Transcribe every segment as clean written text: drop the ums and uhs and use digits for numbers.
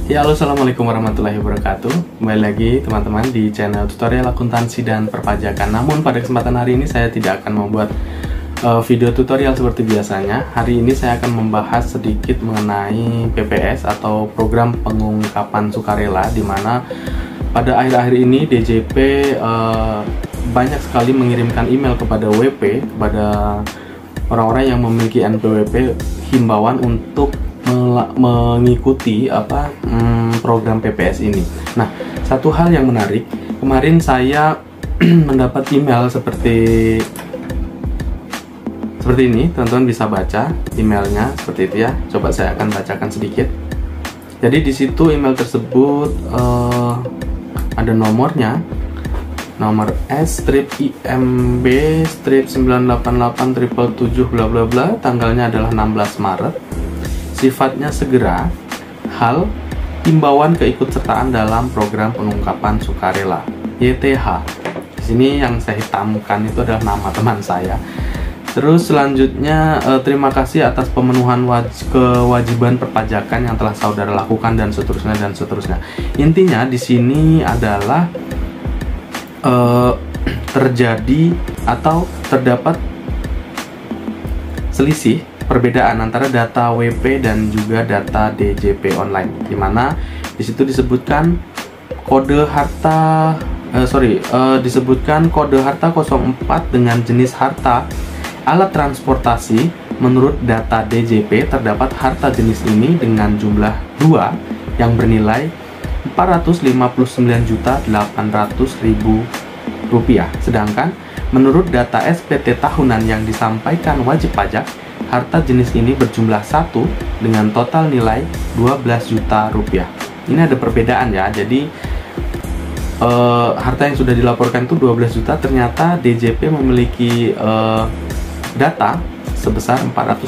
Ya, halo, assalamualaikum warahmatullahi wabarakatuh. Kembali lagi teman-teman di channel tutorial akuntansi dan perpajakan. Namun pada kesempatan hari ini saya tidak akan membuat video tutorial seperti biasanya. Hari ini saya akan membahas sedikit mengenai PPS atau program pengungkapan sukarela, di mana pada akhir-akhir ini DJP banyak sekali mengirimkan email kepada WP, kepada orang-orang yang memiliki NPWP, himbauan untuk mengikuti program PPS ini. Nah, satu hal yang menarik, kemarin saya mendapat email seperti ini. Teman-teman bisa baca emailnya seperti itu ya. Coba saya akan bacakan sedikit. Jadi di situ email tersebut ada nomornya, nomor S-IMB-988-777 bla bla bla, tanggalnya adalah 16 Maret. Sifatnya segera, hal himbauan keikutsertaan dalam program pengungkapan sukarela YTH. Di sini yang saya hitamkan itu adalah nama teman saya. Terus selanjutnya, terima kasih atas pemenuhan kewajiban perpajakan yang telah saudara lakukan, dan seterusnya dan seterusnya. Intinya di sini adalah terjadi atau terdapat selisih perbedaan antara data WP dan juga data DJP online, di mana di situ disebutkan kode harta disebutkan kode harta 04 dengan jenis harta alat transportasi. Menurut data DJP terdapat harta jenis ini dengan jumlah 2 yang bernilai Rp459.800.000. Sedangkan menurut data SPT tahunan yang disampaikan wajib pajak, harta jenis ini berjumlah 1 dengan total nilai Rp12 juta. Ini ada perbedaan ya. Jadi harta yang sudah dilaporkan itu 12 juta, ternyata DJP memiliki data sebesar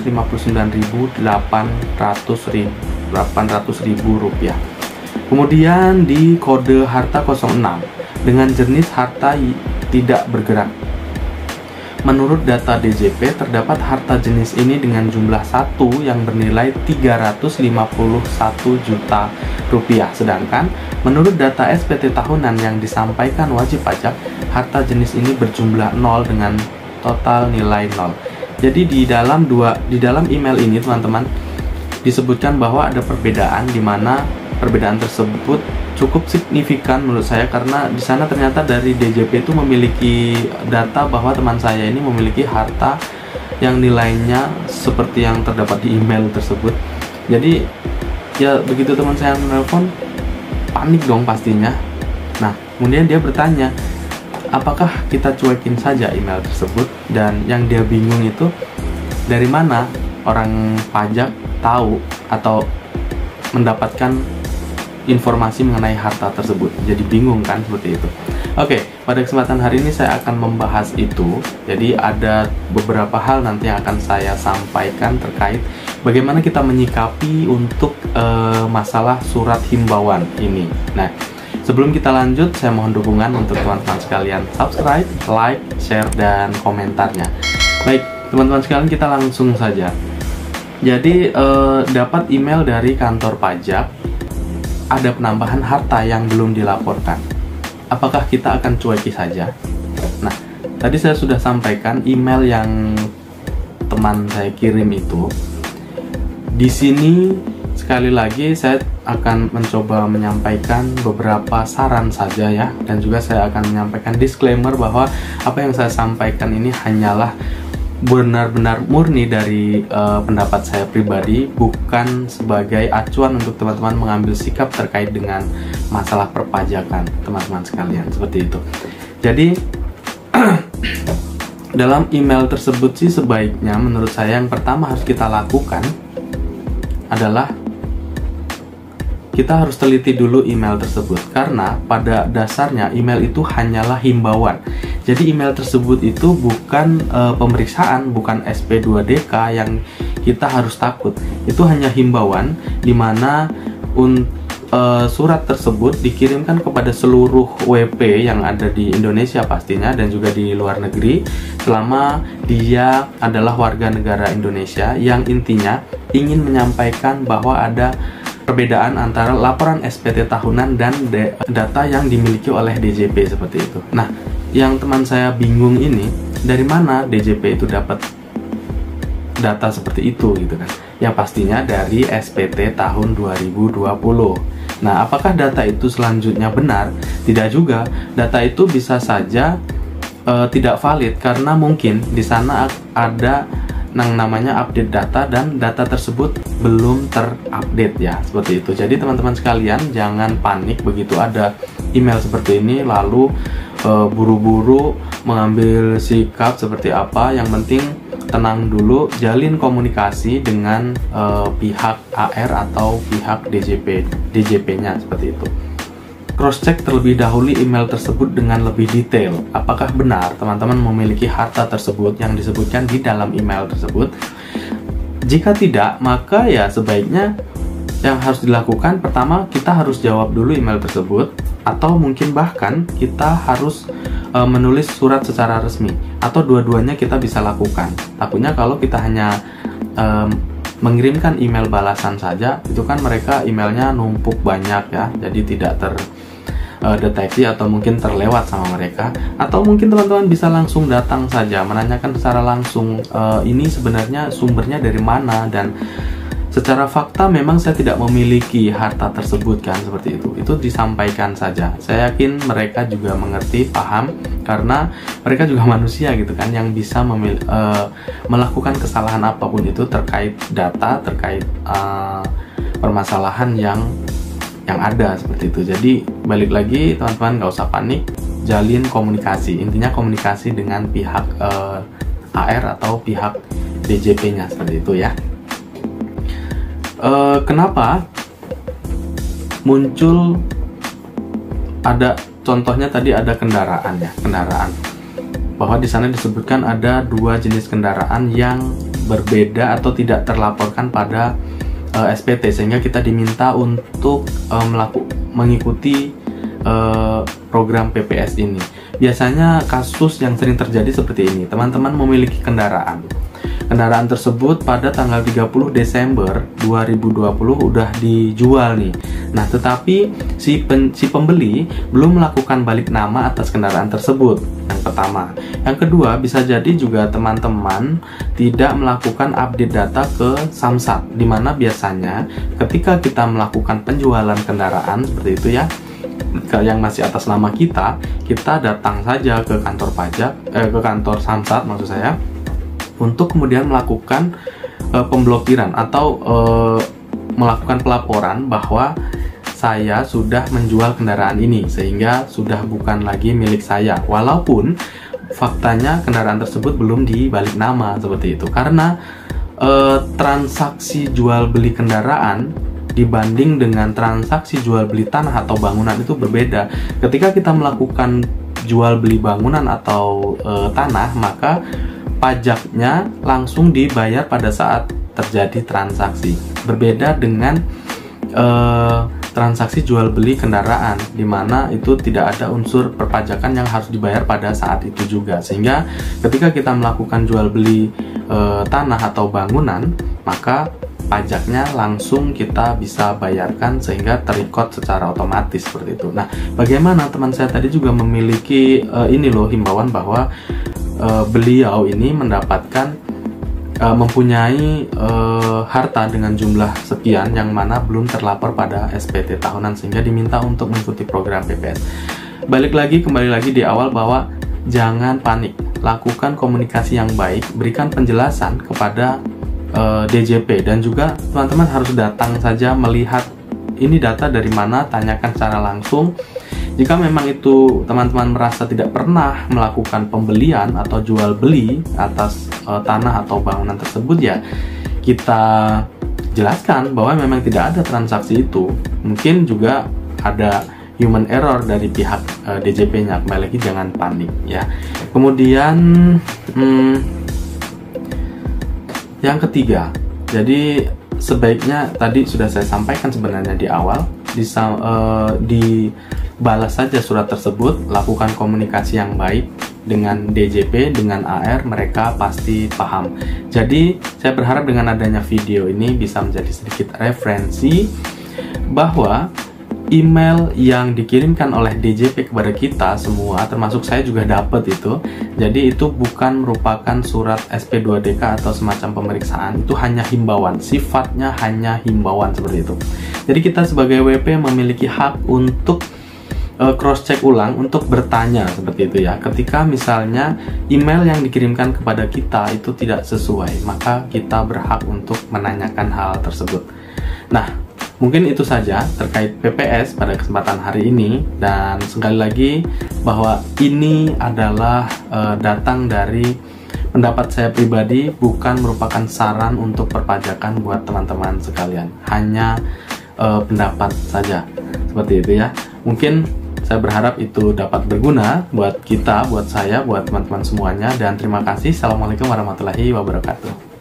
Rp459.800.000. Kemudian di kode harta 06 dengan jenis harta tidak bergerak. Menurut data DJP terdapat harta jenis ini dengan jumlah 1 yang bernilai Rp351 juta. Sedangkan menurut data SPT tahunan yang disampaikan wajib pajak, harta jenis ini berjumlah 0 dengan total nilai 0. Jadi di dalam email ini teman-teman disebutkan bahwa ada perbedaan, di mana perbedaan tersebut cukup signifikan menurut saya, karena di sana ternyata dari DJP itu memiliki data bahwa teman saya ini memiliki harta yang nilainya seperti yang terdapat di email tersebut. Jadi ya begitu teman saya menelpon, panik dong pastinya. Nah, kemudian dia bertanya, apakah kita cuekin saja email tersebut? Dan yang dia bingung itu, dari mana orang pajak tahu atau mendapatkan informasi mengenai harta tersebut. Jadi bingung kan, seperti itu. Oke, pada kesempatan hari ini saya akan membahas itu. Jadi ada beberapa hal nanti yang akan saya sampaikan terkait bagaimana kita menyikapi untuk masalah surat himbauan ini. Nah, sebelum kita lanjut, saya mohon dukungan untuk teman-teman sekalian subscribe, like, share, dan komentarnya. Baik, teman-teman sekalian, kita langsung saja. Jadi dapat email dari kantor pajak, ada penambahan harta yang belum dilaporkan. Apakah kita akan cueki saja? Nah, tadi saya sudah sampaikan email yang teman saya kirim itu. Di sini sekali lagi saya akan mencoba menyampaikan beberapa saran saja ya, dan juga saya akan menyampaikan disclaimer bahwa apa yang saya sampaikan ini hanyalah benar-benar murni dari pendapat saya pribadi, bukan sebagai acuan untuk teman-teman mengambil sikap terkait dengan masalah perpajakan teman-teman sekalian, seperti itu. Jadi dalam email tersebut sih sebaiknya menurut saya yang pertama harus kita lakukan adalah kita harus teliti dulu email tersebut, karena pada dasarnya email itu hanyalah himbauan. Jadi email tersebut itu bukan pemeriksaan, bukan SP2DK yang kita harus takut. Itu hanya himbauan, di mana surat tersebut dikirimkan kepada seluruh WP yang ada di Indonesia pastinya, dan juga di luar negeri, selama dia adalah warga negara Indonesia, yang intinya ingin menyampaikan bahwa ada perbedaan antara laporan SPT tahunan dan data yang dimiliki oleh DJP seperti itu. Nah, yang teman saya bingung ini, dari mana DJP itu dapat data seperti itu gitu kan? Yang pastinya dari SPT tahun 2020. Nah, apakah data itu selanjutnya benar? Tidak juga. Data itu bisa saja tidak valid karena mungkin di sana ada yang namanya update data dan data tersebut belum terupdate ya, seperti itu. Jadi teman-teman sekalian jangan panik begitu ada email seperti ini lalu buru-buru mengambil sikap seperti apa. Yang penting tenang dulu, jalin komunikasi dengan pihak AR atau pihak DJP-nya seperti itu. Cross-check terlebih dahulu email tersebut dengan lebih detail. Apakah benar teman-teman memiliki harta tersebut yang disebutkan di dalam email tersebut? Jika tidak, maka ya sebaiknya yang harus dilakukan pertama kita harus jawab dulu email tersebut, atau mungkin bahkan kita harus menulis surat secara resmi, atau dua-duanya kita bisa lakukan. Takutnya kalau kita hanya mengirimkan email balasan saja, itu kan mereka emailnya numpuk banyak ya, jadi tidak terdeteksi atau mungkin terlewat sama mereka. Atau mungkin teman-teman bisa langsung datang saja, menanyakan secara langsung ini sebenarnya sumbernya dari mana, dan secara fakta memang saya tidak memiliki harta tersebut kan, seperti itu disampaikan saja. Saya yakin mereka juga mengerti, paham, karena mereka juga manusia gitu kan, yang bisa melakukan kesalahan apapun itu terkait data, terkait permasalahan yang ada seperti itu. Jadi balik lagi teman-teman, nggak usah panik, jalin komunikasi. Intinya komunikasi dengan pihak AR atau pihak DJP-nya seperti itu ya. Kenapa muncul, ada contohnya tadi ada kendaraan ya, kendaraan, bahwa di sana disebutkan ada dua jenis kendaraan yang berbeda atau tidak terlaporkan pada SPT, sehingga kita diminta untuk mengikuti program PPS ini. Biasanya kasus yang sering terjadi seperti ini, teman-teman memiliki kendaraan tersebut pada tanggal 30 Desember 2020 udah dijual nih. Nah, tetapi si pembeli belum melakukan balik nama atas kendaraan tersebut. Yang pertama. Yang kedua, bisa jadi juga teman-teman tidak melakukan update data ke Samsat, dimana biasanya ketika kita melakukan penjualan kendaraan seperti itu ya, yang masih atas nama kita datang saja ke kantor pajak, ke kantor Samsat maksud saya, untuk kemudian melakukan pemblokiran atau melakukan pelaporan bahwa saya sudah menjual kendaraan ini sehingga sudah bukan lagi milik saya, walaupun faktanya kendaraan tersebut belum dibalik nama seperti itu. Karena transaksi jual beli kendaraan dibanding dengan transaksi jual beli tanah atau bangunan itu berbeda. Ketika kita melakukan jual beli bangunan atau tanah, maka pajaknya langsung dibayar pada saat terjadi transaksi. Berbeda dengan transaksi jual beli kendaraan, di mana itu tidak ada unsur perpajakan yang harus dibayar pada saat itu juga. Sehingga ketika kita melakukan jual beli tanah atau bangunan, maka pajaknya langsung kita bisa bayarkan sehingga terrecord secara otomatis seperti itu. Nah, bagaimana teman saya tadi juga memiliki ini loh himbauan bahwa beliau ini mendapatkan mempunyai harta dengan jumlah sekian yang mana belum terlapor pada SPT tahunan, sehingga diminta untuk mengikuti program PPS. Kembali lagi di awal bahwa jangan panik, lakukan komunikasi yang baik, berikan penjelasan kepada DJP, dan juga teman-teman harus datang saja melihat ini data dari mana, tanyakan secara langsung. Jika memang itu teman-teman merasa tidak pernah melakukan pembelian atau jual beli atas tanah atau bangunan tersebut, ya kita jelaskan bahwa memang tidak ada transaksi itu. Mungkin juga ada human error dari pihak DJP-nya. Kembali lagi, jangan panik ya. Kemudian yang ketiga, jadi sebaiknya tadi sudah saya sampaikan sebenarnya di awal, dibalas saja surat tersebut, lakukan komunikasi yang baik dengan DJP, dengan AR, mereka pasti paham. Jadi saya berharap dengan adanya video ini bisa menjadi sedikit referensi bahwa email yang dikirimkan oleh DJP kepada kita semua, termasuk saya juga dapat itu. Jadi itu bukan merupakan surat SP2DK atau semacam pemeriksaan, itu hanya himbauan, sifatnya hanya himbauan seperti itu. Jadi kita sebagai WP memiliki hak untuk cross check ulang, untuk bertanya seperti itu ya. Ketika misalnya email yang dikirimkan kepada kita itu tidak sesuai, maka kita berhak untuk menanyakan hal tersebut. Nah, mungkin itu saja terkait PPS pada kesempatan hari ini, dan sekali lagi bahwa ini adalah datang dari pendapat saya pribadi, bukan merupakan saran untuk perpajakan buat teman-teman sekalian, hanya pendapat saja seperti itu ya. Mungkin saya berharap itu dapat berguna buat kita, buat saya, buat teman-teman semuanya, dan terima kasih. Assalamualaikum warahmatullahi wabarakatuh.